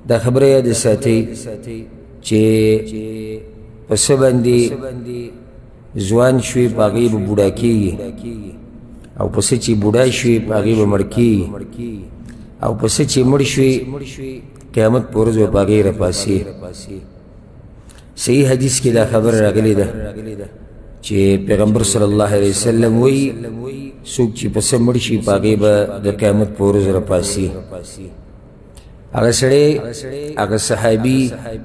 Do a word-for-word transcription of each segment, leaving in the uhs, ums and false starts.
دا خبره یاد ساتئ چې پس باندې ځوان شوي په هغې به بوډا کېږي او پسې چې بوډا شوي په هغې به مړ کېږي او پسې چې مړ شوي قیامت په ورځ به په هغې راپاسي. صحیح حدیث کې دا خبره راغلې ده چې پیغمبر صلی الله علیه وسلم وایي څوک چې پسې مړ شي په هغې به د قیامت په ورځ راپاسي. هغه سړی هغه صحابي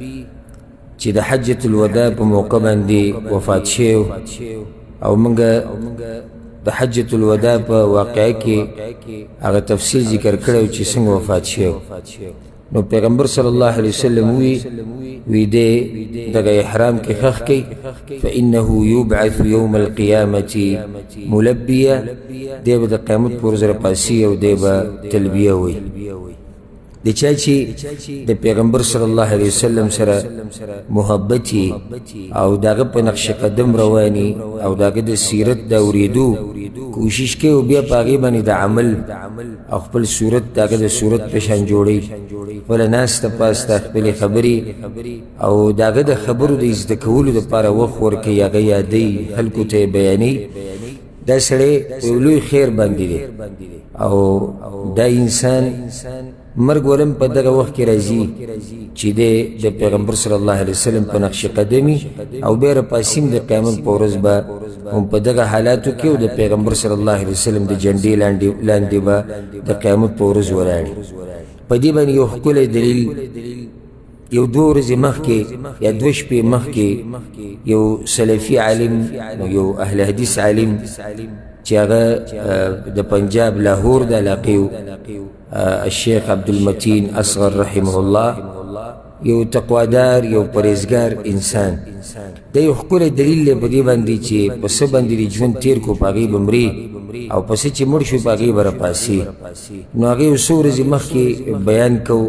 چې د حجة الوداع په موقع باندې وفات شوی او موږ د حجة الوداع په واقعه کې هغه تفصیل ذکر کړی چې څنګه وفات شوی. نو پیغمبر صلی الله علیه وسلم وی وی دی دغه احرام کې خښ کوي فانه یبعث یوم القیامة ملبیا، دی به د قیامت په ورځ راپاسي او دی به تلبیه وی. د چا چې د پیغمبر صلی الله علیه وسلم سره محبت او دغه په نقش قدم رواني او دغه د سیرت د اورېدو کوشش کوي او بیا په هغې باندې د عمل او خپل صورت دغه د صورت په شان جوړوي، خپله ناسته پاسته خپلې خبرې او دغه د خبرو د زده کولو دپاره وخت ورکوي، هغه یادوي، خلکو ته یې بیانوي. دا سړی په لوی خیر باندې دی او دا انسان مرګ ولم په دغه وخت کې راځي چې دی د پیغمبر صلی الله علیه وسلم په نقش قدمي او بیا راپاسي د قیامت په ورځ به هم په دغه حالاتو کې او د پیغمبر صلی الله علیه وسلم د جنډې لاندې به د قیامت په ورځ ولاړي. په دې باندې یو ښکلی دلیل یو دو ورځې مخکې یا دوه شپې مخکې یو سلفي عالم یو اهل حدیث عالم چې هغه د پنجاب لاهور د علاقې الشیخ عبدالمتین اصغر رحمه الله، یو تقوادار یو پرهیزګار انسان، دا یو ښکلی دلیل دی په دې باندې چې په څه باندې د ژوند تېر کړو په هغې به مري او پسې چې مړ شو په هغې به راپاسي. نو هغې یو څو ورځې مخکې بیان کوو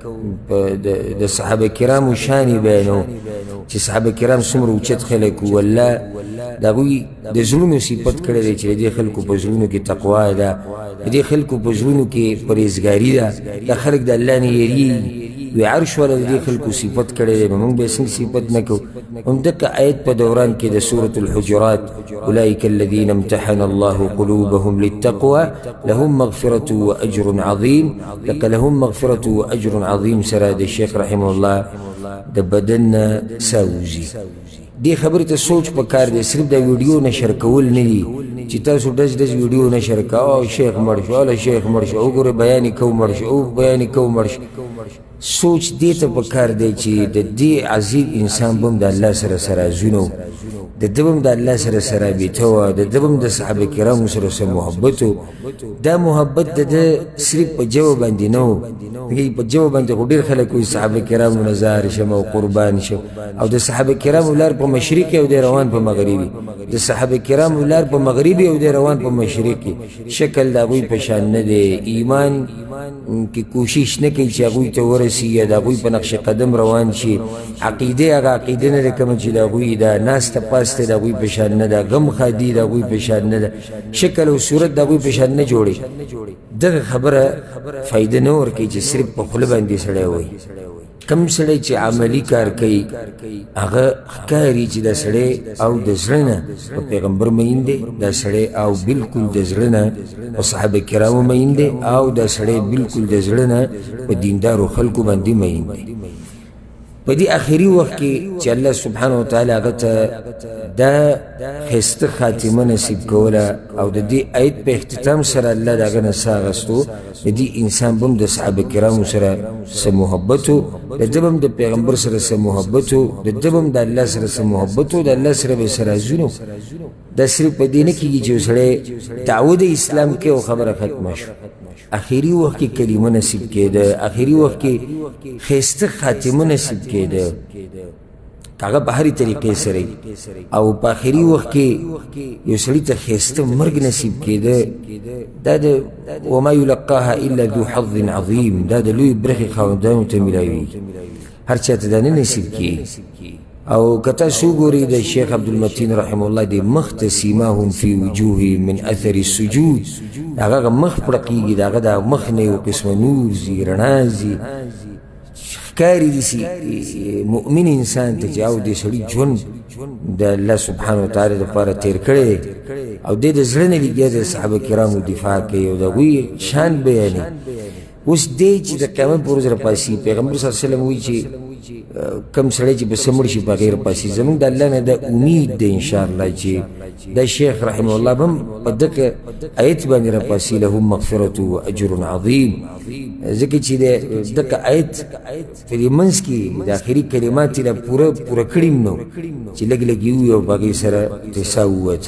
د صحابه کرامو شان یې بیانو چې صحابه کرام څومره اوچت خلک وو، والله د هغوی د زړونو صفت کړی دی چې د دې خلکو په زړونو کې تقوا ده، د دې خلکو په زړونو کې پرهیزګاري ده، دا خلک د الله نه یېرېږي. وی عرش والا د دې خلکو صفت کړی دی، نو موږ به یې څنګه صفت نه کوو. همدغه آیت په دوران کې د سورة الحجرات اولئک الذین امتحن الله قلوبهم للتقوى لهم مغفرة واجر عظیم، لکه لهم مغفرة واجر عظیم سره د شیخ رحمه الله د بدن نه ساوځي. دې خبرې ته سوچ پکار دی، صرف دا ویډیو نشر کول نه دي چې تاسو ډز ډز ویډیو نشر کوه او شیخ مړ شو اله شیخ مړ شو وګوره بیان یې کوو مړ شو او بیان یې کوو مړ شو. سوچ دې ته پکار دی چې د دې عظیم انسان به هم د الله سره سرازونه و، د ده به هم د الله سره سرابطه وه، د ده به هم د صحابه کرامو سره سره محبت و. دا محبت د ده صرف په ژبه باندې نه و، په ژبه باندې خو ډېر خلک وایي صحابه کرامو نه زار شم او قربان شم، او د صحابه کرامو لار په مشرق او دی روان په مغربي، د صحابه کرامو لار په مغربي او دی روان په مشرقي. شکل د هغوی په شان نه دی، ایمان کې کوشش نه کوي چې هغوی ته ورسي یا د هغوی په نقش قدم روان شي. عقیده هغه عقیده نه ده کومه چې د هغوی ده، ناسته پاسته د هغوی په شان نه ده، غم خادي د هغوی په شان نه ده، شکل او صورت د هغوی په شان نه جوړي. دغه خبره فایده نه ورکوي چې صرف په خوله باندې سړی وایي. کم سړی چې عملی کار کوي هغه ښکاري چې دا سړی او د زړه نه په پیغمبر مین دی، دا سړی او بالکل د زړه نه په صحابه کرامو مین دی، او دا سړی بالکل د زړه نه په دیندارو خلکو باندې مین دی. په دې آخري وخت کې چې الله سبحانه وتعالی هغه ته دا ښایسته خاتمه نصیب کوله او د دې آیت په اختتام سره الله د هغه نه ساه اخیستو، د دې انسان به هم د صحابه کرامو سره څه محبت و، د ده به هم د پیغمبر سره څه محبت و، د ده به هم د الله سره څه محبت و، د الله سره به یې سرازونه. دا صرف په دې نه کېږي چې یو سړی دعوه د اسلام کې او خبره ختمه شو، آخري وخت کې کلمه نصیب کېده، آخري وخت کې ښایسته خاتمه نصیب کېده، هغه په هرې طریقې سره او په آخري وخت کې یو سړي ته ښایسته مرګ نصیب کېده. دا د وما یلقاها الا ذو حظ عظیم، دا د لوی برخې خاوندانو ته میلاویږي، هر چا ته دا نه نصیب کېږي. او که تاسو وګورئ د شیخ عبدالمتین رحمه الله د مخ ته سیماهم فی وجوههم من اثر السجود، د هغه مخ پړقېږي، د هغه د مخ نه یو قسمه نور ځي، رڼا ځي، ښکاري داسې مؤمن انسان ته چې او دې سړي ژوند د الله سبحانه وتعالی دپاره تېر کړی دی او دی د زړه نه لګیا د صحابه کرامو دفاع کوي او د هغوی شان بیانوي. اوس دی چې د قیامت په ورځ راپاسي پیغمبر صلی الله علیه وسلم وایي چې کم سړی چې به څه مړ شي په هغې راپاسي. زموږ د الله نه دا امید دی انشاءالله چې دا شیخ رحمه الله به هم په دغه آیت باندې راپاسي له مغفرة و اجر عظیم، ځکه چې د دغه آیت په دې منځ کې د آخري کلمات یې لا پوره پوره کړي هم نه چې لږ لږ یې ووایي او په هغې سره قصه ووت.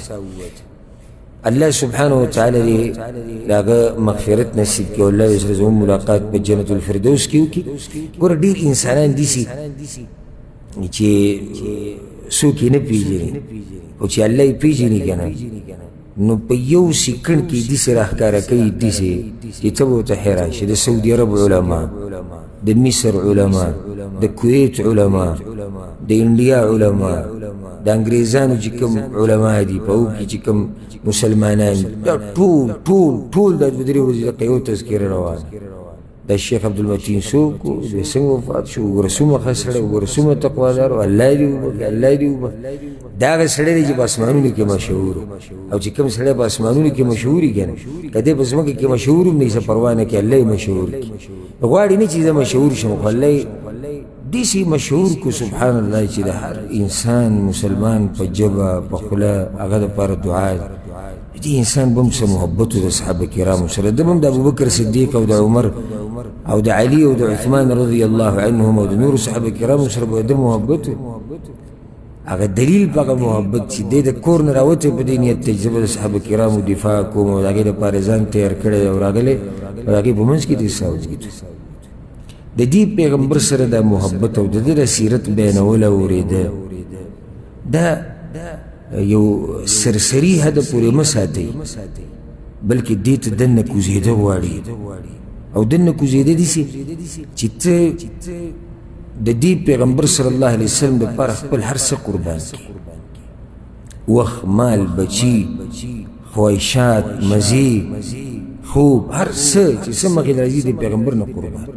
الله سبحانه وتعالی دې د هغه مغفرت نصیب کړي او الله دې سره زموږ ملاقات په جنت الفردوس کې وکړي. ګوره ډېر انسانان داسې چې څوک یې نه پېژني او چې الله یې پېژني که نه نو په یو سیکنډ کې داسې راښکاره کوي داسې چې ته به ورته حیران شي. د سعودي عرب علما، د مصر علما، د کویت علما، د انډیا علما، د انګریزانو چې کوم علما دي په هغو کې چې کوم مسلمانان دا ټول ټول ټول دا دوه درې ورځې دغه یو تذکره روانه. دا شیخ عبدالمتین څوک و، دی څنګه وفات شو، وګوره څومره ښه سړی، وګوره څومره تقوادار و، الله دې وبخښي الله دې وبخښي. دا هغه سړی دی چې په اسمانونو کې مشهور او چې کوم سړی په اسمانونو کې مشهور وي که نه که دی په ځمکه کې مشهور هم نه څه پروا نه کوي، الله یې مشهور کړي. غواړي نه چې زه مشهور شم خو الله یې داسې مشهور کو سبحان الله چې د هر انسان مسلمان په ژبه په خوله هغه دپاره دعا دې انسان به هم څه محبت و د صحابه کرامو سره. ده به هم د ابوبکر صدیق او د عمر او د علي او د عثمان رضی الله عنهم او د نورو صحابه کرامو سره به د محبت و. هغه دلیل په هغه محبت چې دی د کور نه راوتی په دې نیت دی چې زه به د صحابه کرامو دفاع کوم او د هغې دپاره ځان تیار کړی او راغلی او د هغې په منځ کې دې ساوځېد. د دې پیغمبر سره دا محبت او د ده د سیرت بیانول او اورېده دا یو سرسري حده پورې مه ساتئ، بلکې دې ته دننه کوزېده غواړي او دننه کوزېده داسې چې ته د دې پیغمبر صلی الله علیه وسلم دپاره خپل هر څه قربان کړي، وخت، مال، بچي، خواهشات، مزې، خوب، هر څه چې څه مخې ته راځي د پیغمبر نه قربان.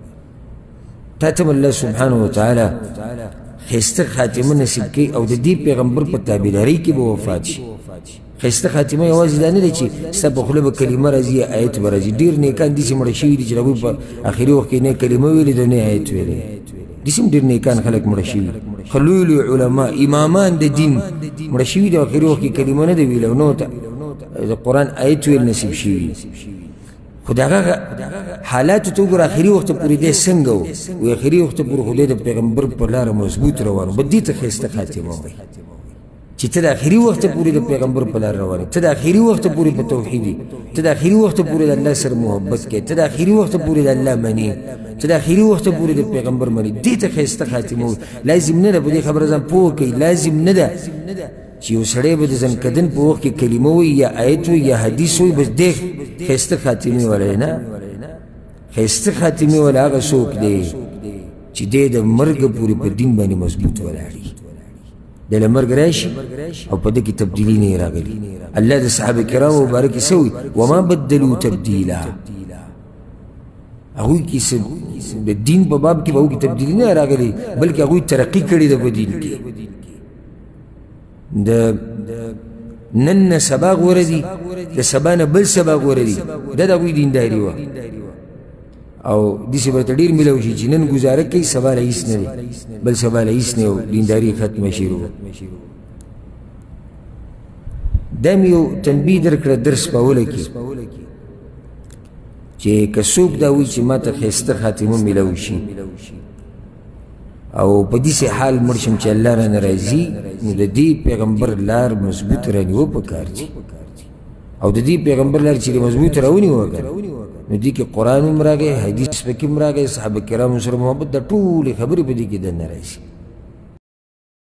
تا ته الله سبحانه وتعالی ښایسته خاتمه نصیب کوي او د دې پیغمبر په تابعدارۍ کې به وفات شي. ښایسته خاتمه یوازې دا نه دی چې ستا په خوله به کلمه راځي یا آیت به راځي. ډېر نیکان داسې مړه شوي دي چې هغوی په آخري وخت کې نه کلمه ویلې ده نه آیت ویلی. داسې هم ډېر نیکان خلک مړه شوي ښه لوی لوی علما امامان د دین مړه شوي دي او آخري وخت کې کلمه نه ده ویلې او نه ورته د قرآن آیت ویل نصیب شوي. خو د هغه حالاتو ته وګوره آخري وخته پورې دی څنګه و وایي آخري وخته پورې خو دی د پیغمبر په لاره مضبوط روان و. به دې ته ښایسته خاتمه وایي چې ته د آخري وخته پورې د پیغمبر په لاره روان یې، ته د آخري وخته پورې په توحید یې، ته د آخري وخته پورې د الله سره محبت کوې، ته د آخري وخته پورې د الله منې، ته د آخري وخته پورې د پیغمبر منې. دې ته ښایسته خاتمه وایي. لازم نه ده په دې خبره ځان پوه کوي، لازم نه ده چې یو سړی به د ځنکدن په وخت کې کلمه وایي یا آیت وایي یا حدیث وایي بس دی ښایسته خاتمې والی. نه، ښایسته خاتمې والی هغه څوک دی چې دی د مرګه پورې په دین باندې مضبوط ولاړ وي. دی له مرګ راشي او په ده کې تبدیلي نه یې راغلي. الله د صحابه کرامو مبارک څه وایي وما بدلو تبدیلا. هغوی کې څه د دین په باب کې به هغوی کې تبدیلي نه راغلي بلکې هغوی ترقي کړې ده په دین کې. د نن نه سبا غوره دي، د سبا نه بل سبا غوره دي. دا د هغوی دینداري وه او داسې به ورته ډېر میلاو شي چې نن ګزاره کوي سبا له هېڅ نه دی، بل سبا له هېڅ نه او دینداري ختمه شروع. دا مې یو تنبیه درکړه درس په اوله کې چې که څوک دا وایي چې ما ته ښایسته خاتمه میلاو شي او په داسې حال مړ شم چې الله رانه راضي، نو د دې پیغمبر لار مضبوط رانیوه پکار دي او د دې پیغمبر لار چې مضبوط راونیوه که نو دې کې قرآن هم راغی، حدیث پکې هم راغی، صحابه کرامو سره محبت، دا ټولې خبرې په دې کې دننه راشي.